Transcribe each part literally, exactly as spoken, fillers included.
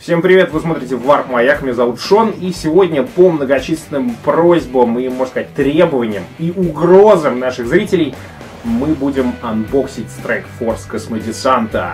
Всем привет, вы смотрите Варп Маяк, меня зовут Шон, и сегодня по многочисленным просьбам и, можно сказать, требованиям и угрозам наших зрителей мы будем анбоксить Strike Force Космодесанта.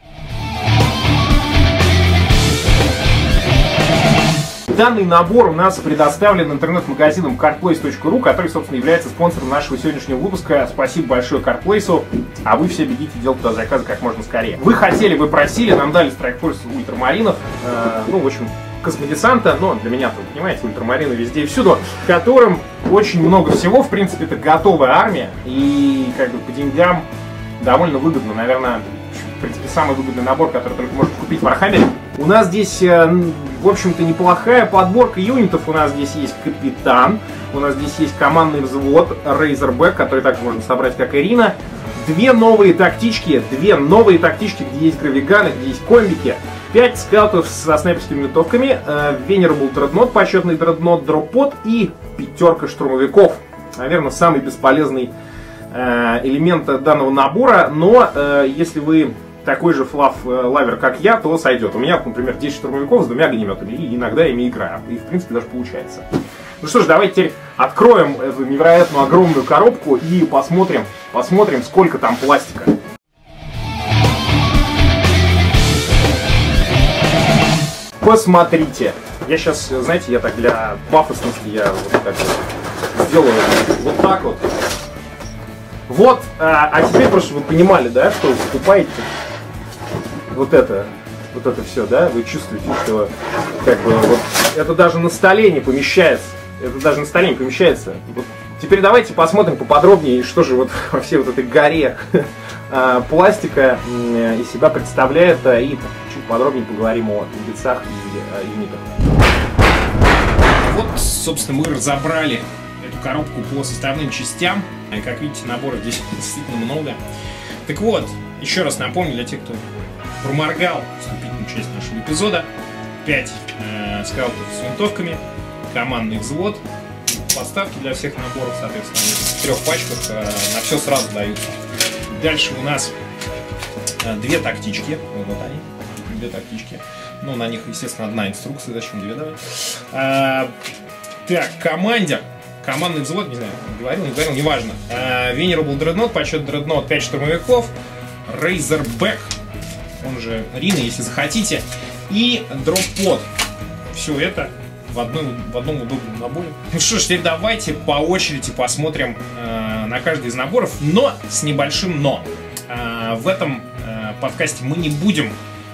Данный набор у нас предоставлен интернет-магазином Cardplace точка ру, который, собственно, является спонсором нашего сегодняшнего выпуска. Спасибо большое Cardplace, а вы все бегите делать туда заказы как можно скорее. Вы хотели, вы просили, нам дали Strike Force ультрамаринов, э, ну, в общем, космодесанта, но для меня, вы понимаете, ультрамарины везде и всюду, которым очень много всего, в принципе, это готовая армия, и как бы по деньгам довольно выгодно, наверное, в принципе, самый выгодный набор, который только можно купить в Вархаммере. У нас здесь, в общем-то, неплохая подборка юнитов. У нас здесь есть Капитан, у нас здесь есть командный взвод Razorback, который также можно собрать, как Ирина. Две новые тактички, две новые тактички, где есть гравиганы, где есть комбики. Пять скаутов со снайперскими винтовками, Venerable Dreadnought, почетный Dreadnought, дроппод и пятерка штурмовиков. Наверное, самый бесполезный элемент данного набора, но если вы такой же флаф-лавер, как я, то сойдет. У меня, например, десять штурмовиков с двумя огнеметами, и иногда я ими играю. И, в принципе, даже получается. Ну что ж, давайте теперь откроем эту невероятно огромную коробку и посмотрим, посмотрим, сколько там пластика. Посмотрите. Я сейчас, знаете, я так для пафосности, я вот так вот сделаю вот так вот. Вот, а, а теперь просто вы понимали, да, что вы покупаете вот это, вот это все, да, вы чувствуете, что как бы вот это даже на столе не помещается, это даже на столе не помещается. Вот. Теперь давайте посмотрим поподробнее, что же вот во всей вот этой горе пластика из себя представляет, и чуть подробнее поговорим о бицах и юнитах. Вот, собственно, мы разобрали эту коробку по составным частям. И, как видите, наборов здесь действительно много. Так вот, еще раз напомню для тех, кто проморгал вступительную часть нашего эпизода. пять э, скаутов с винтовками, командный взвод, поставки для всех наборов, соответственно, в трех пачках э, на все сразу даются. Дальше у нас э, две тактички. Вот они, две тактички. Ну, на них, естественно, одна инструкция, зачем две давать. А, так, командир. Командный взвод, не знаю, говорил, не говорил, неважно. Uh, Venerable Dreadnought, почет Dreadnought, пять штурмовиков, Razorback, он же Рина, если захотите, и дроппод. Все это в, одной, в одном удобном наборе. Ну что ж, теперь давайте по очереди посмотрим uh, на каждый из наборов, но с небольшим но. Uh, в этом uh, подкасте мы не будем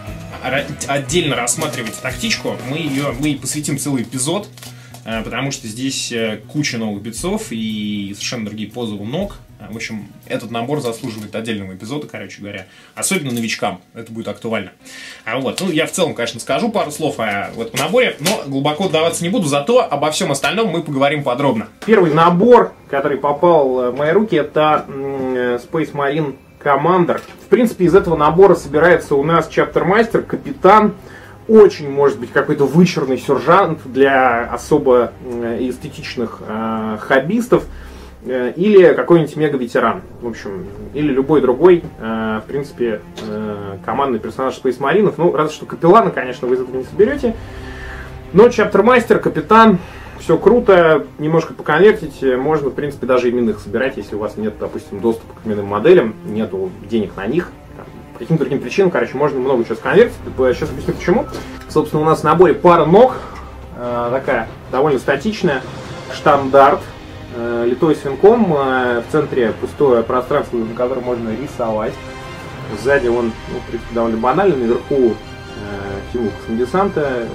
отдельно рассматривать тактичку, мы ее мы посвятим целый эпизод. Потому что здесь куча новых бицов и совершенно другие позы у ног. В общем, этот набор заслуживает отдельного эпизода, короче говоря. Особенно новичкам это будет актуально. А вот, ну, я в целом, конечно, скажу пару слов о этом наборе, но глубоко вдаваться не буду, зато обо всем остальном мы поговорим подробно. Первый набор, который попал в мои руки, это Space Marine Commander. В принципе, из этого набора собирается у нас Чаптермастер, Капитан. Очень, может быть, какой-то вычурный сержант для особо эстетичных э, хоббистов э, или какой-нибудь мега-ветеран, в общем, или любой другой, э, в принципе, э, командный персонаж Space Marine. Ну, разве что Капеллана, конечно, вы из этого не соберете. Но Чаптермастер, Капитан, все круто, немножко поконвертить, можно, в принципе, даже именных собирать, если у вас нет, допустим, доступа к именным моделям, нету денег на них. По каким-то другим причинам, короче, можно много чего сконвертить. Сейчас объясню почему. Собственно, у нас в наборе пара ног, э, такая довольно статичная, штандарт, э, литой свинком, э, в центре пустое пространство, на котором можно рисовать. Сзади он, ну, в принципе, довольно банальный, наверху э, символ космодесанта, э,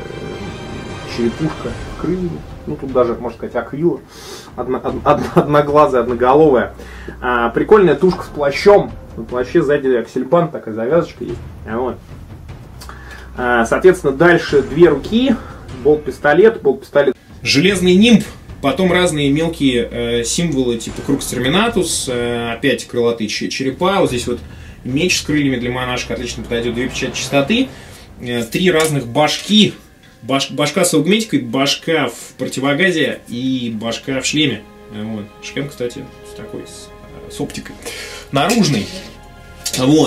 черепушка с крыльями, ну тут даже, можно сказать, аквила, одно, од, одноглазая, одноголовая. Э, прикольная тушка с плащом. На плаще сзади аксельбант, такая завязочка есть. Вот. Соответственно, дальше две руки, болт-пистолет, болт-пистолет. Железный нимб, потом разные мелкие э, символы, типа Крукс Терминатус, э, опять крылатые черепа, вот здесь вот меч с крыльями для монашка, отлично подойдет, две печати чистоты, э, три разных башки, баш, башка с аугметикой, башка в противогазе и башка в шлеме. Вот. Шлем, кстати, с такой, с, с оптикой. Наружный. Вот.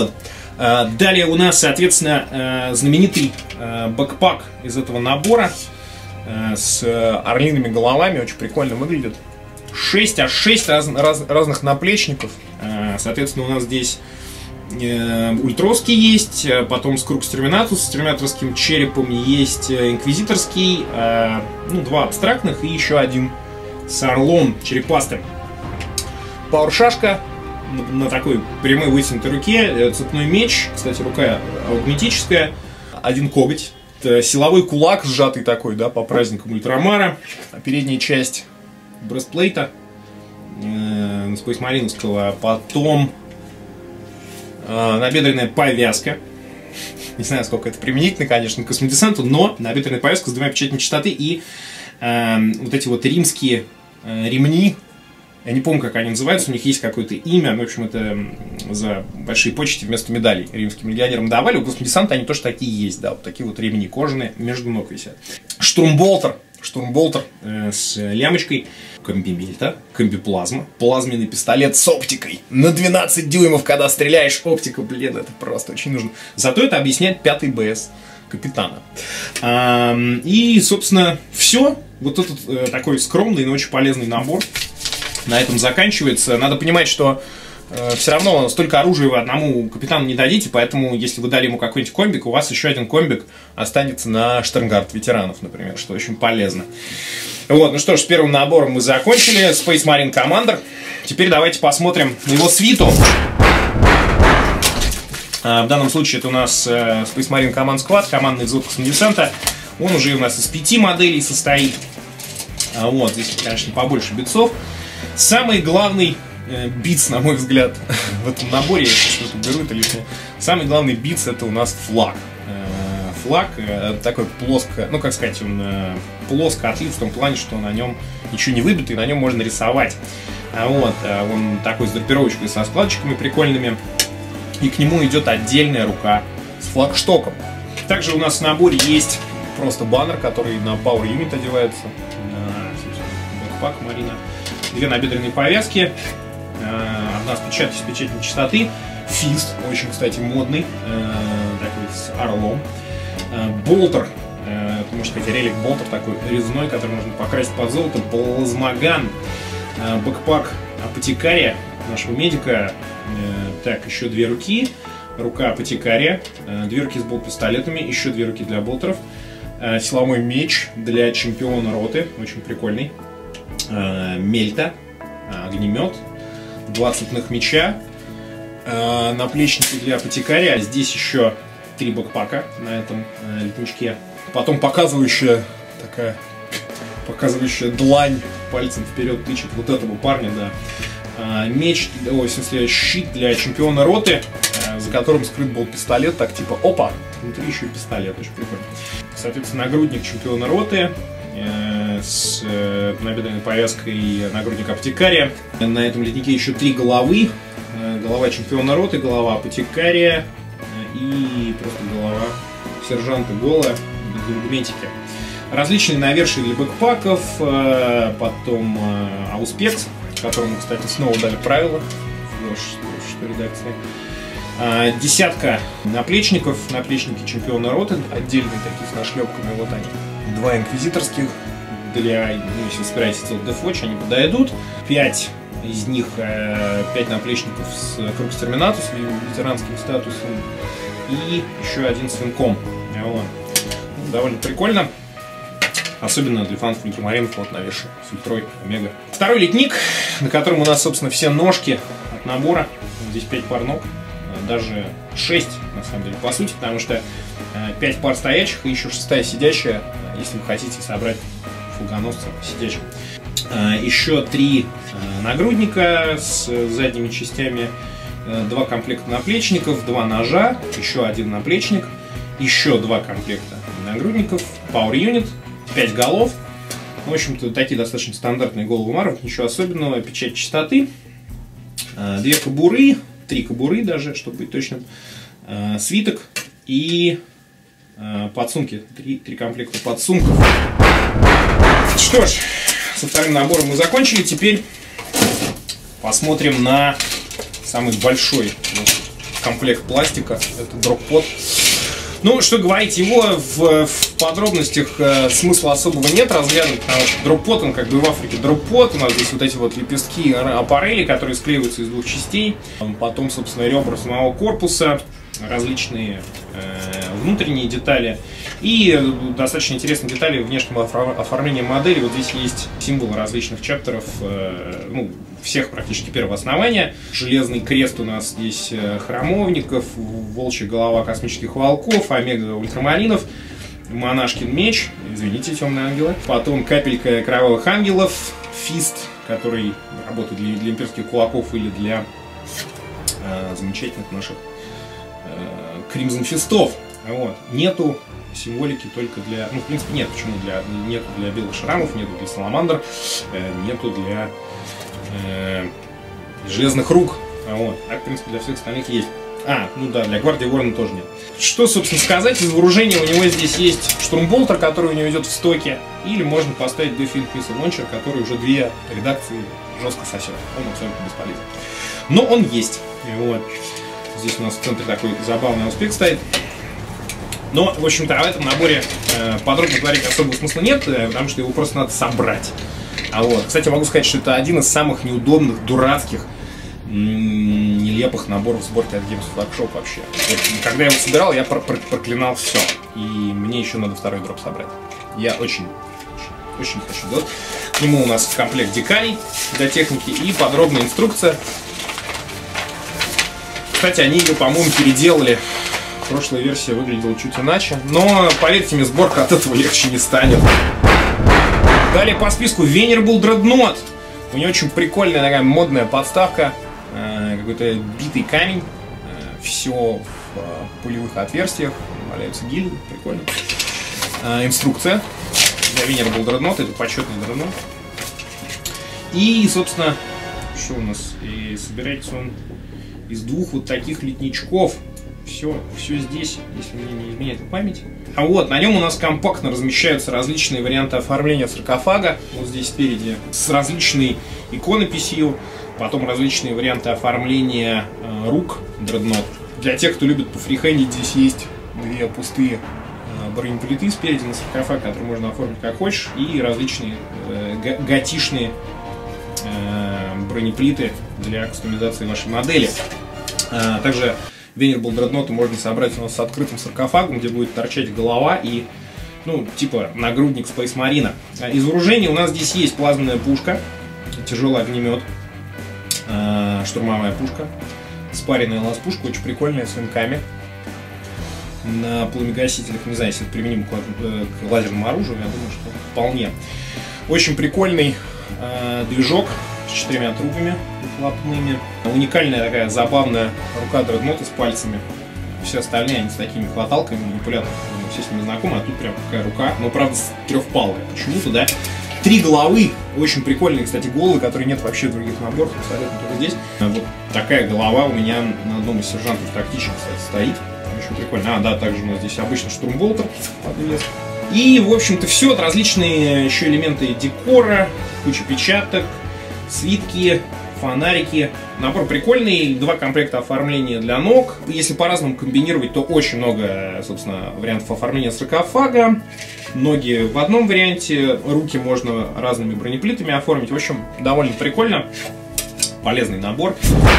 Далее у нас, соответственно, знаменитый бэкпак из этого набора с орлиными головами. Очень прикольно выглядит. шесть, аж шесть раз, раз, разных наплечников. Соответственно, у нас здесь ультровский есть, потом с Крукс Терминатус с терминаторским черепом, есть инквизиторский, ну, два абстрактных и еще один с орлом черепастым. Пауэршашка на такой прямой вытянутой руке, цепной меч, кстати, рука аугметическая, один коготь, силовой кулак сжатый такой, да, по праздникам Ультрамара, передняя часть брестплейта э, спейсмариновского, потом э, набедренная повязка. Не знаю, сколько это применительно, конечно, к космодесанту, но набедренная повязка с двумя печатями частоты и э, вот эти вот римские э, ремни. Я не помню, как они называются, у них есть какое-то имя. В общем, это за большие почести вместо медалей римским легионерам давали. У космодесанта они тоже такие есть, да, вот такие вот ремни кожаные между ног висят. Штурмболтер. Штурмболтер э, с лямочкой, комбимельта, комбиплазма, плазменный пистолет с оптикой на двенадцать дюймов, когда стреляешь, оптика, блин, это просто очень нужно. Зато это объясняет пятый БС капитана. А, и, собственно, все. Вот этот э, такой скромный, но очень полезный набор на этом заканчивается. Надо понимать, что э, все равно столько оружия вы одному капитану не дадите, поэтому, если вы дали ему какой-нибудь комбик, у вас еще один комбик останется на штандарт ветеранов, например, что очень полезно. Вот, ну что ж, с первым набором мы закончили. Space Marine Commander. Теперь давайте посмотрим на его свиту. В данном случае это у нас Space Marine Command Squad, командный взвод космодесанта. Он уже у нас из пяти моделей состоит. Вот, здесь, конечно, побольше битцов. Самый главный э, битс, на мой взгляд, в этом наборе, если что-то беру, это лишнее. Самый главный битс — это у нас флаг. Э, флаг э, такой плоско, ну как сказать, он э, плоско отлит в том плане, что на нем ничего не выбито и на нем можно рисовать. А вот, э, он такой с драпировочкой, со складочками прикольными. И к нему идет отдельная рука с флагштоком. Также у нас в наборе есть просто баннер, который на Power Unit одевается. Бэкпак Марина. Две набедренные повязки, одна с печатью, с печатью частоты, фист, очень, кстати, модный, такой с орлом, болтер, это, можно сказать, релик болтер такой резной, который можно покрасить под золото, плазмоган, бэкпак апотекария, нашего медика, так, еще две руки, рука апотекария, две руки с болт-пистолетами, еще две руки для болтеров, силовой меч для чемпиона роты, очень прикольный. Мельта, огнемет, два цепных меча, наплечники для апотекария. Здесь еще три бэкпака на этом летничке. Потом показывающая такая, показывающая длань пальцем вперед тычет вот этого парня, да. Меч, ой, в смысле, щит для чемпиона роты, за которым скрыт был пистолет, так типа, опа, внутри еще и пистолет, очень прикольно. Соответственно, нагрудник чемпиона роты с набедренной повязкой, нагрудник апотекария. На этом леднике еще три головы. Голова чемпиона роты, голова апотекария и просто голова сержанта голая без аргументики. Различные навершия для бэкпаков, потом ауспекс, которому, кстати, снова дали правила в что редакции. Десятка наплечников, наплечники чемпиона роты, отдельные такие с нашлепками, вот они. Два инквизиторских для, ну, если вы собираетесь делать дефвотч, они подойдут. Пять из них, пять наплечников с Крукс Терминатус, ветеранским статусом. И еще один с венком. Вот. Довольно прикольно. Особенно для фанатов ультрамаринов, вот навешен с ультрой омега. Второй летник, на котором у нас, собственно, все ножки от набора. Здесь пять пар ног. Даже шесть, на самом деле, по сути, потому что пять пар стоячих и еще шестая сидящая, если вы хотите собрать флагоносца сидящим. Еще три нагрудника с задними частями, два комплекта наплечников, два ножа, еще один наплечник, еще два комплекта нагрудников, Power Unit, пять голов. В общем-то, такие достаточно стандартные головы маров, ничего особенного, печать частоты, две кобуры, три кобуры даже, чтобы быть точным, свиток и подсумки, три, три комплекта подсумков. Что ж, со вторым набором мы закончили. Теперь посмотрим на самый большой комплект пластика. Это дроппот. Ну, что говорить, его в, в подробностях э, смысла особого нет разглядывать, потому что дроппот, он как бы в Африке дроппот. У нас здесь вот эти вот лепестки аппарели, которые склеиваются из двух частей. Потом, собственно, ребра самого корпуса, различные э, внутренние детали. И достаточно интересные детали внешнего оформления модели. Вот здесь есть символы различных чаптеров, э, ну, всех практически первого основания. Железный крест у нас здесь э, храмовников, волчья голова космических волков, омега ультрамаринов, монашкин меч, извините, темные ангелы. Потом капелька кровавых ангелов, фист, который работает для, для имперских кулаков или для э, замечательных наших Кримзон фистов. Вот. Нету символики только для... Ну, в принципе, нет. Почему? Для... Нету для белых шрамов, нету для саламандр, э, нету для э, железных рук. Вот. А, в принципе, для всех остальных есть. А, ну да, для гвардии ворона тоже нет. Что, собственно, сказать? Из вооружения у него здесь есть штурмболтер, который у него идет в стоке. Или можно поставить Defiant Missile Launcher, который уже две редакции жестко сосет. Он абсолютно бесполезен. Но он есть. Вот. Здесь у нас в центре такой забавный аспект стоит. Но, в общем-то, в этом наборе э, подробно говорить особого смысла нет, э, потому что его просто надо собрать. А вот, кстати, могу сказать, что это один из самых неудобных, дурацких, нелепых наборов сборки от Games Workshop вообще. Вот, когда я его собирал, я пр пр проклинал все. И мне еще надо второй дроп собрать. Я очень, очень, очень хочу делать. К нему у нас в комплект декалей для техники и подробная инструкция. Кстати, они ее, по-моему, переделали. Прошлая версия выглядела чуть иначе. Но, поверьте мне, сборка от этого легче не станет. Далее по списку Venerable Dreadnought. У нее очень прикольная такая модная подставка. Э, Какой-то битый камень. Э, все в э, пулевых отверстиях. Валяются гильзы. Прикольно. Э, инструкция для Venerable Dreadnought. Это почетный дредноут. И, собственно, что у нас? И собирается он из двух вот таких литничков. Все, все здесь, если мне не изменяет память. А вот, на нем у нас компактно размещаются различные варианты оформления саркофага. Вот здесь спереди с различной иконописью. Потом различные варианты оформления э, рук дредноут. Для тех, кто любит пофрихендить, здесь есть две пустые э, бронеплиты спереди на саркофаг, которые можно оформить как хочешь. И различные э, готишные э, бронеплиты для кастомизации вашей модели. А, также Venerable Dreadnought можно собрать у нас с открытым саркофагом, где будет торчать голова и, ну, типа нагрудник Space Marine. А, из вооружения у нас здесь есть плазменная пушка, тяжелый огнемет, а, штурмовая пушка, спаренная лаз-пушка, очень прикольная, с винками. На пламегасителях, не знаю, если это применимо к, к лазерному оружию, я думаю, что вполне. Очень прикольный а, движок с четырьмя трубами выхлопными. Уникальная такая забавная рука дредноута с пальцами. Все остальные они с такими хваталками, манипуляторами. Все с ними знакомы, а тут прям такая рука, но правда трехпалая. Почему-то, да? Три головы. Очень прикольные, кстати, головы, которые нет вообще в других наборах. Абсолютно только здесь. Вот такая голова у меня на одном из сержантов тактичных, кстати, стоит. Очень прикольно. А, да, также у нас здесь обычно штурмболтер подвес. И, в общем-то, все. Различные еще элементы декора, куча печаток, свитки, фонарики. Набор прикольный, два комплекта оформления для ног. Если по-разному комбинировать, то очень много, собственно, вариантов оформления саркофага. Ноги в одном варианте, руки можно разными бронеплитами оформить. В общем, довольно прикольно. Полезный набор.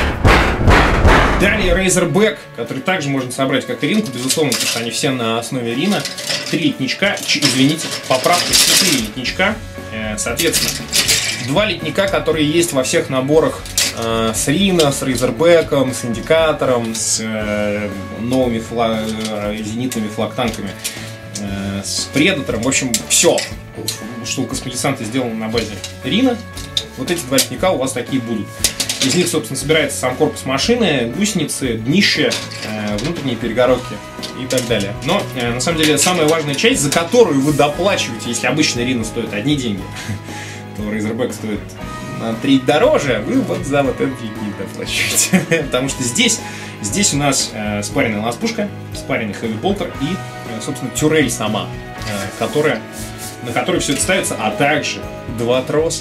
Далее Razorback, который также можно собрать как и Ринку, безусловно, потому что они все на основе Рина. Три литничка, извините, поправка, четыре литничка. Соответственно, два литника, которые есть во всех наборах э, с Рина, с Razorback'ом, с Индикатором, с э, новыми флаг, э, зенитными флагтанками, э, с Предатором. В общем, все, что у космодесанта сделано на базе Рина. Вот эти два литника у вас такие будут. Из них, собственно, собирается сам корпус машины, гусеницы, днище, э, внутренние перегородки и так далее. Но, э, на самом деле, самая важная часть, за которую вы доплачиваете, если обычно Рина стоит одни деньги, то Razorback стоит на треть дороже, вы вот за вот этот литник доплачиваете. Потому что здесь, здесь у нас э, спаренная лаз-пушка, спаренный хэви-болтер и, э, собственно, тюрель сама, э, которая, на которой все это ставится, а также два троса,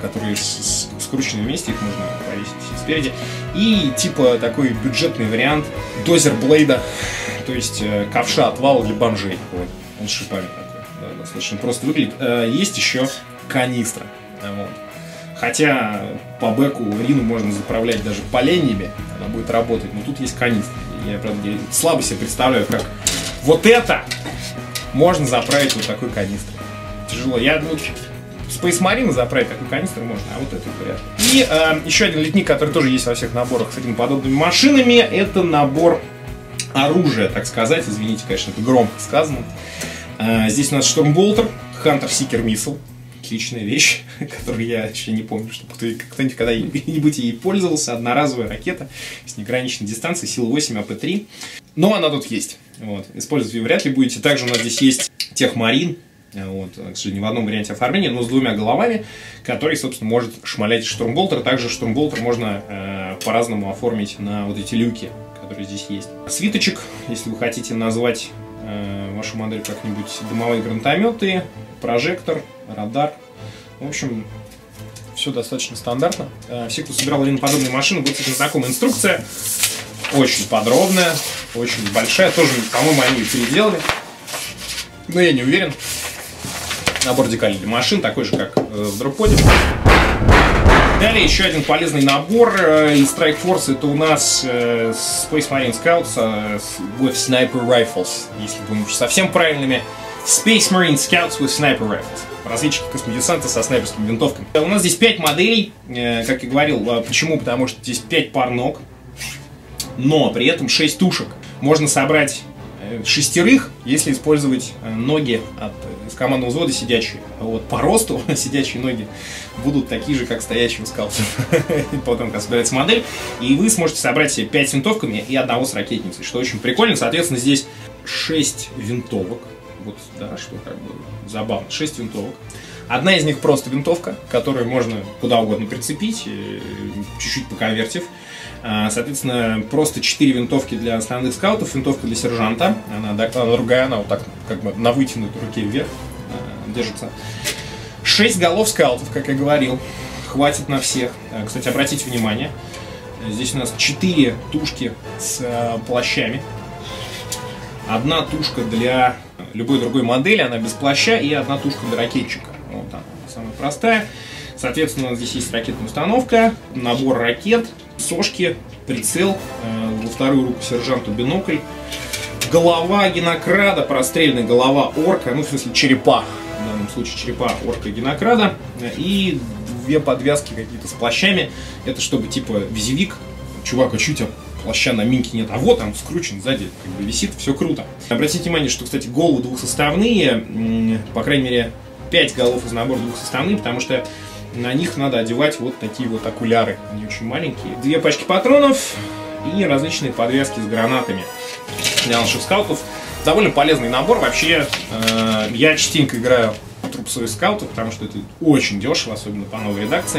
которые с, с, скручены вместе, их можно повесить спереди. И типа такой бюджетный вариант дозер-блейда, то есть э, ковша отвала для бомжей. Вот. Он с шипами такой, да, достаточно просто выглядит. Э, есть еще канистра. Вот. Хотя по бэку Рину можно заправлять даже поленьями, она будет работать, но тут есть канистра. Я, правда, я слабо себе представляю, как вот это можно заправить вот такой канистрой. Тяжело. Я, ну, Space Marine заправить такой канистрой можно, а вот это вряд ли. И э, еще один литник, который тоже есть во всех наборах с этими подобными машинами, это набор оружия, так сказать. Извините, конечно, это громко сказано. Э, здесь у нас Штормболтер, Hunter Seeker Missile. Отличная вещь, которую я еще не помню, что кто-нибудь когда-нибудь ей пользовался. Одноразовая ракета с неограниченной дистанцией, сила восемь, а пэ три. Но она тут есть. Вот. Использовать ее вряд ли будете. Также у нас здесь есть Техмарин. Вот. К сожалению, в одном варианте оформления, но с двумя головами, который, собственно, может шмалять Штормболтер. Также Штормболтер можно э, по-разному оформить на вот эти люки, которые здесь есть. Свиточек, если вы хотите назвать э, вашу модель как-нибудь, дымовые гранатометы, прожектор, радар. В общем, все достаточно стандартно. Все, кто собирал подобные машины, будут с этим знакомы. Инструкция очень подробная, очень большая. Тоже, по-моему, они ее переделали. Но я не уверен. Набор декалей для машин, такой же, как в дропподе. Далее еще один полезный набор из Strike Force. Это у нас Space Marine Scouts with Sniper Rifles. Если будем уж совсем правильными. Space Marine Scouts with Sniper Rifles. Разведчики космодесанта со снайперскими винтовками. У нас здесь пять моделей, как я говорил. Почему? Потому что здесь пять пар ног, но при этом шесть тушек. Можно собрать шестерых, если использовать ноги от, из командного взвода сидячие. Вот, по росту сидячие ноги будут такие же, как стоящие у скаутов. Потом, когда собирается модель, и вы сможете собрать себе пять с винтовками и одного с ракетницей, что очень прикольно. Соответственно, здесь шесть винтовок. Вот, да, что как бы забавно. шесть винтовок. Одна из них просто винтовка, которую можно куда угодно прицепить, чуть-чуть поконвертив. Соответственно, просто четыре винтовки для основных скаутов, винтовка для сержанта. Она, она другая, она вот так как бы на вытянутой руке вверх держится. шесть голов скаутов, как я говорил. Хватит на всех. Кстати, обратите внимание, здесь у нас четыре тушки с плащами. Одна тушка для любой другой модели, она без плаща, и одна тушка для ракетчика. Вот она, самая простая. Соответственно, у нас здесь есть ракетная установка, набор ракет, сошки, прицел, э, во вторую руку сержанту бинокль, голова генокрада, прострельная голова орка, ну, в смысле черепа, в данном случае черепа орка и генокрада, и две подвязки какие-то с плащами. Это чтобы типа визивик, чувак, а чуть плаща на минке нет, а вот он скручен сзади, как бы висит, все круто. Обратите внимание, что, кстати, головы двухсоставные, по крайней мере, пять голов из набора двухсоставные, потому что на них надо одевать вот такие вот окуляры, они очень маленькие. Две пачки патронов и различные подвязки с гранатами для наших скаутов. Довольно полезный набор, вообще, э, я частенько играю трупсовые скауты, потому что это очень дешево, особенно по новой редакции.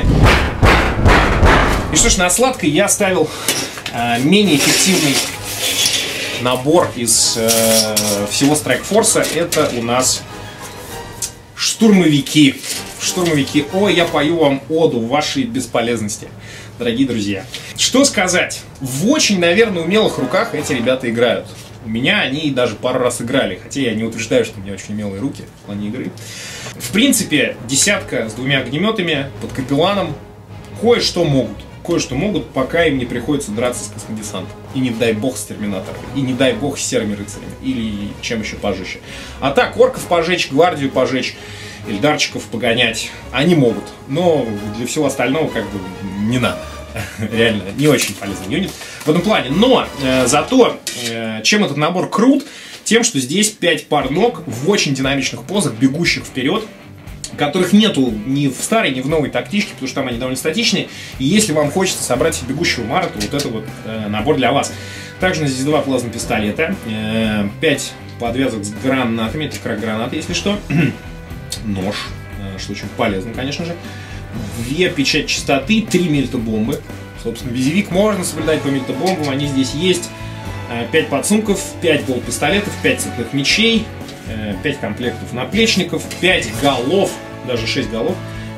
И что ж, на сладкое я оставил э, менее эффективный набор из э, всего Strike Force. Это у нас штурмовики. Штурмовики. О, я пою вам оду вашей бесполезности, дорогие друзья. Что сказать? В очень, наверное, умелых руках эти ребята играют. У меня они даже пару раз играли, хотя я не утверждаю, что у меня очень умелые руки в плане игры. В принципе, десятка с двумя огнеметами под капелланом кое-что могут. Кое-что могут, пока им не приходится драться с космодесантом. И не дай бог с терминаторами. И не дай бог с серыми рыцарями. Или чем еще пожище. А так, орков пожечь, гвардию пожечь, эльдарчиков погонять они могут. Но для всего остального как бы не надо. Реально, не очень полезный юнит в этом плане. Но э, зато, э, чем этот набор крут, тем, что здесь пять пар ног в очень динамичных позах, бегущих вперед, которых нету ни в старой, ни в новой тактичке, потому что там они довольно статичные. И если вам хочется собрать бегущего Мара, то вот это вот э, набор для вас. Также у нас здесь два плазма пистолета, э, пять подвязок с гранатами, это крак-гранаты, если что, нож, э, что очень полезно, конечно же. Две печать чистоты, три мельтобомбы. Собственно, визивик можно соблюдать по мельтобомбам, они здесь есть. пять подсумков, пять гол-пистолетов, пять цепных мечей, пять комплектов наплечников, пять голов, даже шесть голов,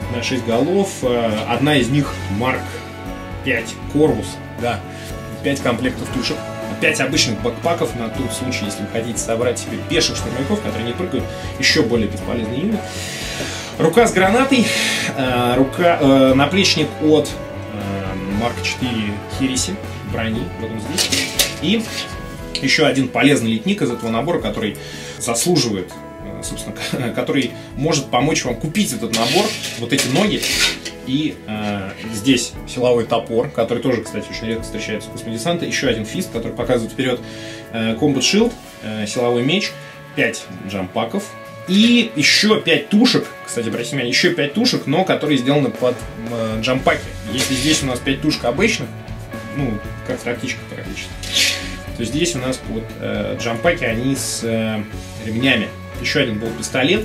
на шесть голов. Одна из них Марк пять Корвус. Да, пять комплектов тушек. пять обычных бэкпаков на тот случай, если вы хотите собрать себе пеших штурмовиков, которые не прыгают, еще более бесполезные юны. Рука с гранатой, э, рука, э, наплечник от э, Марк четыре Хереси, брони, вот он здесь. И еще один полезный литник из этого набора, который заслуживает, э, собственно, который может помочь вам купить этот набор, вот эти ноги. И э, здесь силовой топор, который тоже, кстати, очень редко встречается у космодесанта. Еще один фист, который показывает вперед э, Combat Shield, э, силовой меч, пять джампаков. И еще пять тушек, кстати, обратите внимание, еще пять тушек, но которые сделаны под э, джампаки. Если здесь у нас пять тушек обычных, ну, как в тактичках практически, то здесь у нас под э, джампаки, они с э, ремнями. Еще один был пистолет.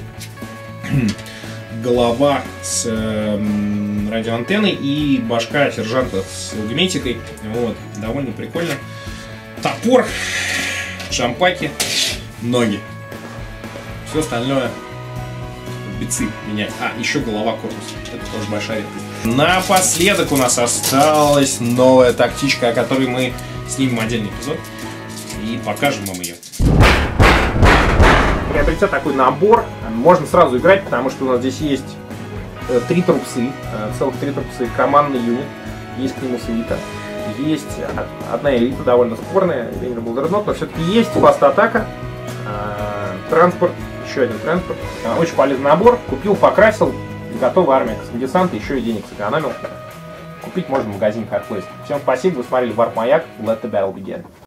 Голова с э, радиоантенной и башка сержанта с логометикой. Вот, довольно прикольно. Топор, джампаки, ноги. Все остальное бицы менять. А, еще голова корпуса. Это тоже большая редкость. Напоследок у нас осталась новая тактичка, о которой мы снимем отдельный эпизод и покажем вам ее. Приобретя такой набор, можно сразу играть, потому что у нас здесь есть э, три трупсы, э, целых три трупсы, командный юнит, есть к нему свита, есть одна элита довольно спорная, Venerable Dreadnought, но все-таки есть фаст-атака, э, транспорт, еще один транспорт. Э, очень полезный набор, купил, покрасил, готова армия космодесанта, еще и денег сэкономил. Купить можно в магазине Hardplace. Всем спасибо, вы смотрели Warp Mayak, Let the Battle Begin.